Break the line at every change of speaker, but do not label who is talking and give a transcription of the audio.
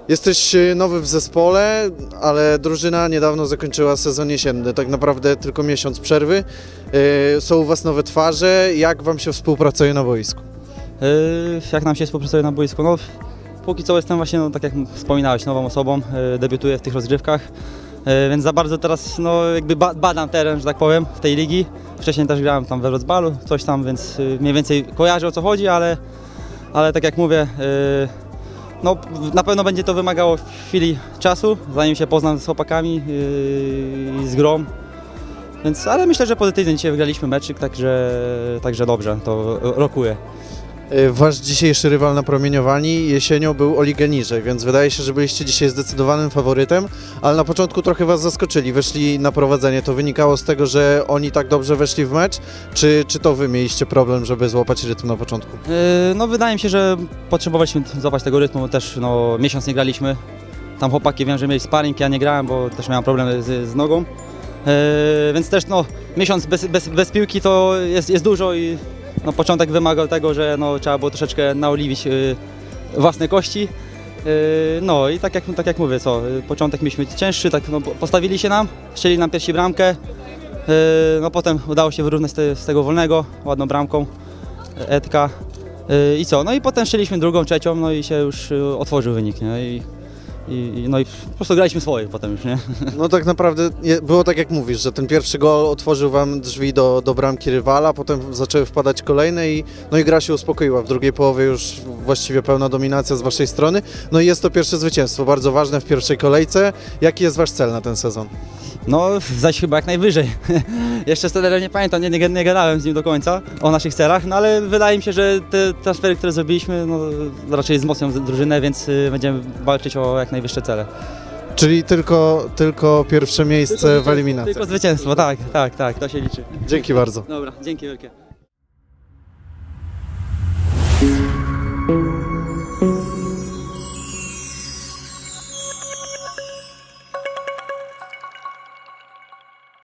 Jesteś nowy w zespole, ale drużyna niedawno zakończyła sezon jesienny, tak naprawdę tylko miesiąc przerwy. Są u Was nowe twarze, jak Wam się współpracuje na boisku?
Jak nam się współpracuje na boisku? No, póki co jestem właśnie, no, tak jak wspominałeś, nową osobą, debiutuję w tych rozgrywkach, więc za bardzo teraz jakby badam teren, że tak powiem, w tej ligi. Wcześniej też grałem tam we Wrocławiu, coś tam, więc mniej więcej kojarzę, o co chodzi, ale tak jak mówię, no, na pewno będzie to wymagało chwili czasu, zanim się poznam z chłopakami i z grą. Więc, ale myślę, że pozytywnie dzisiaj wygraliśmy meczyk, także dobrze, to rokuje.
Wasz dzisiejszy rywal na promieniowani jesienią był o ligę niżej, więc wydaje się, że byliście dzisiaj zdecydowanym faworytem, ale na początku trochę Was zaskoczyli, weszli na prowadzenie. To wynikało z tego, że oni tak dobrze weszli w mecz, czy to Wy mieliście problem, żeby złapać rytm na początku?
No, wydaje mi się, że potrzebowaliśmy złapać tego rytmu, też miesiąc nie graliśmy. Tam chłopaki wiem, że mieli sparring, ja nie grałem, bo też miałem problem z nogą. Więc też miesiąc bez piłki to jest dużo i początek wymagał tego, że trzeba było troszeczkę naoliwić własne kości. No i tak jak mówię, początek mieliśmy cięższy, postawili się nam, strzeli nam pierwsi bramkę. Potem udało się wyrównać z tego wolnego, ładną bramką Edka. I i potem strzeliśmy drugą, trzecią, i się już otworzył wynik, nie? I po prostu graliśmy swoje potem już, nie?
No tak naprawdę było tak jak mówisz, że ten pierwszy gol otworzył Wam drzwi do bramki rywala, potem zaczęły wpadać kolejne i gra się uspokoiła. W drugiej połowie już właściwie pełna dominacja z Waszej strony. No i jest to pierwsze zwycięstwo, bardzo ważne w pierwszej kolejce. Jaki jest Wasz cel na ten sezon?
No zaś chyba jak najwyżej. Jeszcze z trenerem nie pamiętam, nie gadałem z nim do końca o naszych celach, ale wydaje mi się, że te transfery, które zrobiliśmy, raczej wzmocnią drużynę, więc będziemy walczyć o jak najwyższe cele.
Czyli tylko pierwsze miejsce w eliminacji.
Tylko zwycięstwo, tak, to się liczy.
Dzięki bardzo.
Dobra, dzięki wielkie.